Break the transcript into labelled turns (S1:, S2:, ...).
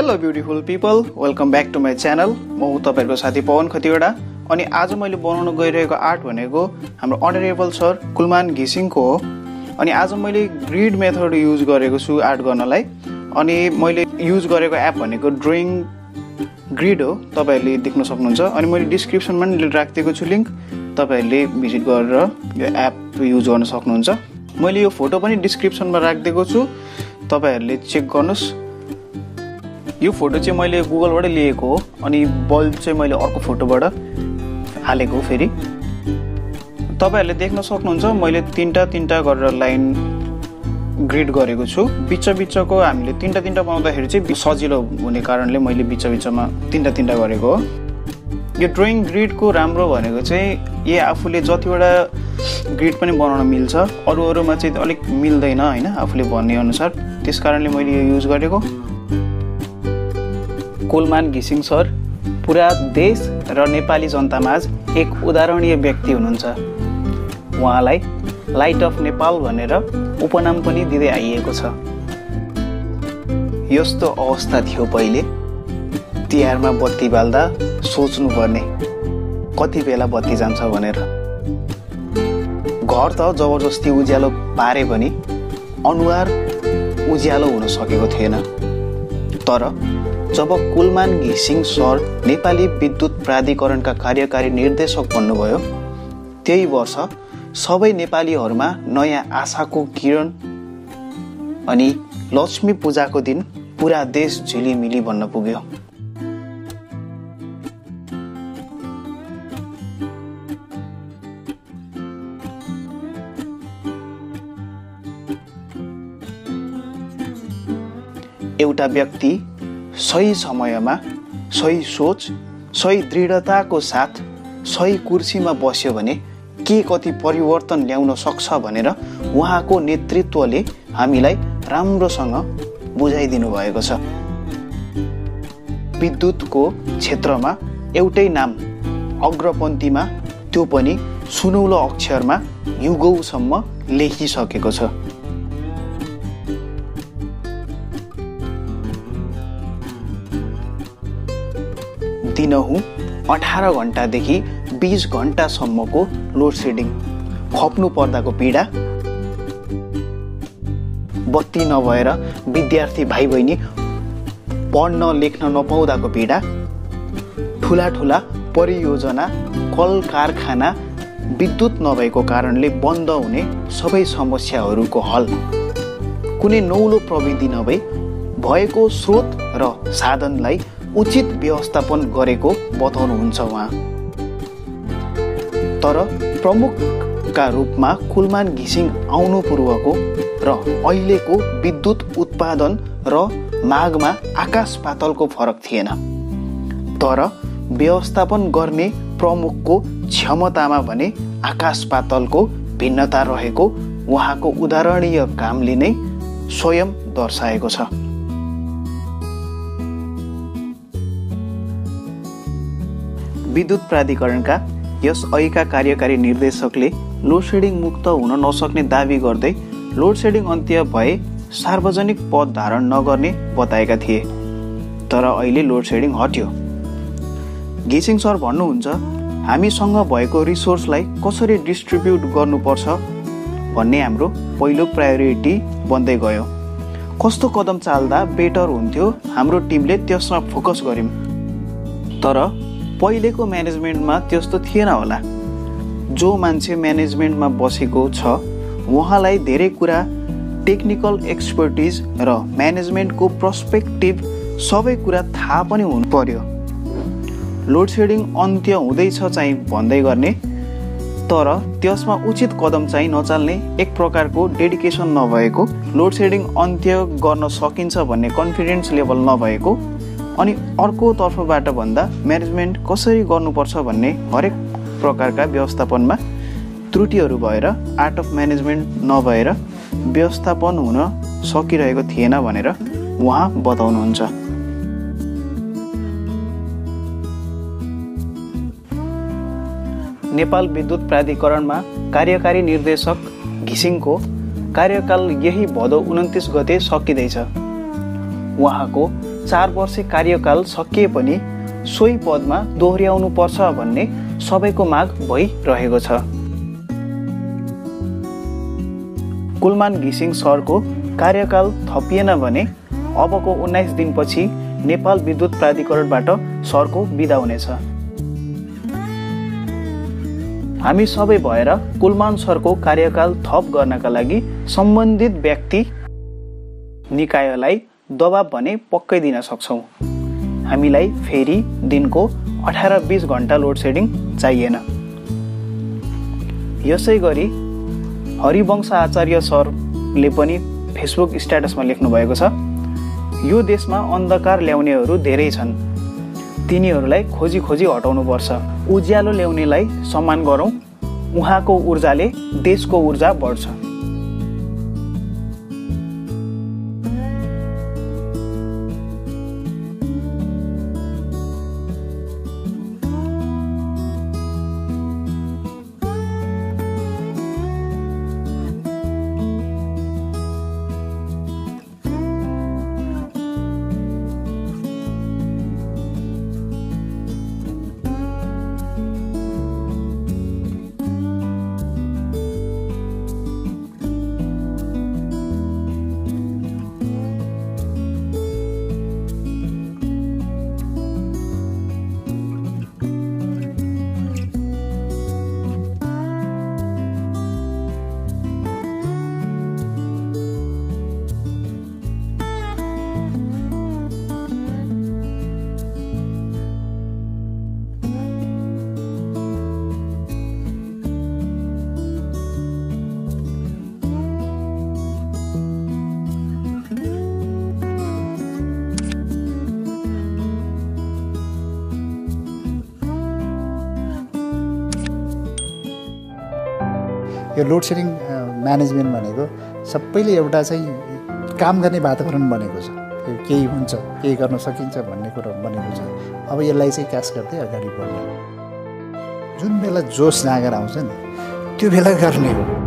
S1: Hello beautiful people, welcome back to my channel. म हुँ तपाईहरुको साथी पवन खतिवडा। अनि आज मैले बनाउन गइरहेको आर्ट भनेको हाम्रो अनरेबल सर कुलमान घिसिङको हो। अनि आज मैले ग्रिड मेथड युज गरेको छु आर्ट गर्नलाई। अनि मैले युज गरेको एप भनेको ड्रइङ ग्रिड हो, तपाईहरुले देख्न सक्नुहुन्छ। अनि मैले डिस्क्रिप्सनमा पनि राखिदिएको छु लिंक, तपाईहरुले भिजिट गरेर यो एप युज गर्न सक्नुहुन्छ। मैले यो फोटो पनि डिस्क्रिप्सनमा राखिदिएको छु, तपाईहरुले चेक गर्नुस्। यो फोटो चाहिँ मैले गुगलबाट लिएको हो, अनि बल्ब चाहिँ मैले अर्को फोटोबाट हालेको हो। फेरि तपाईहरुले देख्न सक्नुहुन्छ मैले तीनटा गरेर लाइन ग्रिड गरेको छु। बिचको हामीले तीनटा बनाउँदाखेरि चाहिँ सजिलो हुने कारणले मैले बिचमा तीनटा गरेको हो। यो ड्रइङ ग्रिडको राम्रो भनेको चाहिँ यो आफूले जतिवटा ग्रिड पनि बनाउन मिल्छ, अरूमा चाहिँ अलिक मिल्दैन हैन, आफूले भन्ने अनुसार। त्यसकारणले मैले यो युज गरेको। कुलमान घिसिङ सर पुरा देश र नेपाली जनतामाझ एक उदाहरणीय व्यक्ति हुनुहुन्छ। उहाँलाई लाइट अफ नेपाल भनेर उपनाम पनि दिँदै आइएको छ। यस्तो अवस्था थियो पहिले, तिहारमा बत्ती बाल्दा सोच्नु पर्ने कति बेला बत्ती जान्छ भनेर। घर त जबरजस्ती उज्यालो पारे पनि अनुहार उज्यालो हुन सकेको थिएन। तर जब कुलमान घिसिङ सर नेपाली विद्युत प्राधिकरणका कार्यकारी निर्देशक बन्नुभयो, त्यही वर्ष सबै नेपालीहरूमा नयाँ आशाको किरण अनि लक्ष्मी पूजाको दिन पुरा देश झिलिमिली बन्न पुग्यो। एउटा व्यक्ति सही समयमा सही सोच, सही दृढताको साथ सही कुर्सीमा बस्यो भने के कति परिवर्तन ल्याउन सक्छ भनेर उहाँको नेतृत्वले हामीलाई राम्रोसँग बुझाइदिनु भएको छ। विद्युतको क्षेत्रमा एउटै नाम अग्रपन्थीमा, त्यो पनि सुनौलो अक्षरमा युगौसम्म लेखिसकेको छ। दिनहुँ 18 घण्टादेखि 20 घण्टासम्मको लोड सेडिङ, खप्नु पर्दाको पीडा, बत्ती नभएर विद्यार्थी भाइ बहिनी पढ्न लेख्न नपाउँदाको पीडा, ठुला परियोजना, कल कारखाना विद्युत नभएको कारणले बन्द हुने सबै समस्याहरूको हल, कुनै नौलो प्रविधि नभई भएको स्रोत र साधनलाई उचित व्यवस्थापन गरेको बताउनुहुन्छ उहाँ। तर प्रमुखका रूपमा कुलमान घिसिङ आउनु पूर्वको र अहिलेको विद्युत उत्पादन र मागमा आकाश पातलको फरक थिएन। तर व्यवस्थापन गर्ने प्रमुखको क्षमतामा भने आकाश पातलको भिन्नता रहेको उहाँको उदाहरणीय कामले नै स्वयं दर्शाएको छ। विद्युत प्राधिकरणका यस अहिलेका कार्यकारी निर्देशकले लोड सेडिङ मुक्त हुन नसक्ने दावी गर्दै लोड सेडिङ अन्त्य भए सार्वजनिक पद धारण नगर्ने बताएका थिए। तर अहिले लोड सेडिङ हट्यो। घिसिङ सर भन्नुहुन्छ, हामीसँग भएको रिसोर्सलाई कसरी डिस्ट्रिब्युट गर्नुपर्छ भन्ने हाम्रो पहिलो प्रायोरिटी बन्दै गयो। कस्तो कदम चाल्दा बेटर हुन्थ्यो, हाम्रो टिमले त्यसमा फोकस गर्यौं। तर पहिलेको म्यानेजमेन्टमा त्यस्तो थिएन होला। जो मान्छे म्यानेजमेन्टमा बसेको छ उहाँलाई धेरै कुरा, टेक्निकल एक्सपर्टिज र म्यानेजमेन्टको पर्सपेक्टिभ सबै कुरा थाहा पनि हुनु पर्यो। लोड सेडिङ अन्त्य हुँदैछ चाहिँ भन्दै गर्ने, तर त्यसमा उचित कदम चाहिँ नचाल्ने, एक प्रकारको डेडिकेसन नभएको, लोड सेडिङ अन्त्य गर्न सकिन्छ भन्ने कन्फिडेन्स लेभल नभएको, अनि अर्को तर्फबाट भन्दा म्यानेजमेन्ट कसरी गर्नुपर्छ भन्ने हरेक प्रकारका व्यवस्थापनमा त्रुटिहरू भएर आर्ट अफ म्यानेजमेन्ट नभएर व्यवस्थापन हुन सकिरहेको थिएन भनेर उहाँ बताउनुहुन्छ। नेपाल विद्युत प्राधिकरणमा कार्यकारी निर्देशक घिसिङको कार्यकाल यही भदौ 29 गते सकिँदैछ। उहाँको 4 वर्ष कार्यकाल सकिए पनि सोही पदमा दोहोर्याउनु पर्छ भन्ने सबैको माग भइरहेको छ। कुलमान घिसिङ सरको कार्यकाल थपिएन भने अबको 19 दिनपछि नेपाल विद्युत प्राधिकरणबाट सरको बिदा हुनेछ। हामी सबै भएर कुलमान सरको कार्यकाल थप गर्नका लागि सम्बन्धित व्यक्ति निकायलाई दबाब भने पक्कै दिन सक्छौँ। हामीलाई फेरि दिनको 18-20 घण्टा लोड सेडिङ चाहिएन। यसै गरी हरिवंश आचार्य सरले पनि फेसबुक स्ट्याटसमा लेख्नु भएको छ, यो देशमा अन्धकार ल्याउनेहरू धेरै छन्, तिनीहरूलाई खोजी खोजी हटाउनुपर्छ। उज्यालो ल्याउनेलाई सम्मान गरौँ, उहाँको ऊर्जाले देशको ऊर्जा बढ्छ।
S2: यो लोड सेडिङ म्यानेजमेन्ट भनेको सबैले एउटा चाहिँ काम गर्ने वातावरण बनेको छ। यो केही हुन्छ, केही गर्न सकिन्छ भन्ने कुरो बनेको छ। अब यसलाई चाहिँ क्यास गर्दै अगाडि बढ्ने, जुन बेला जोस जाँगर आउँछ नि त्यो बेला गर्ने हो।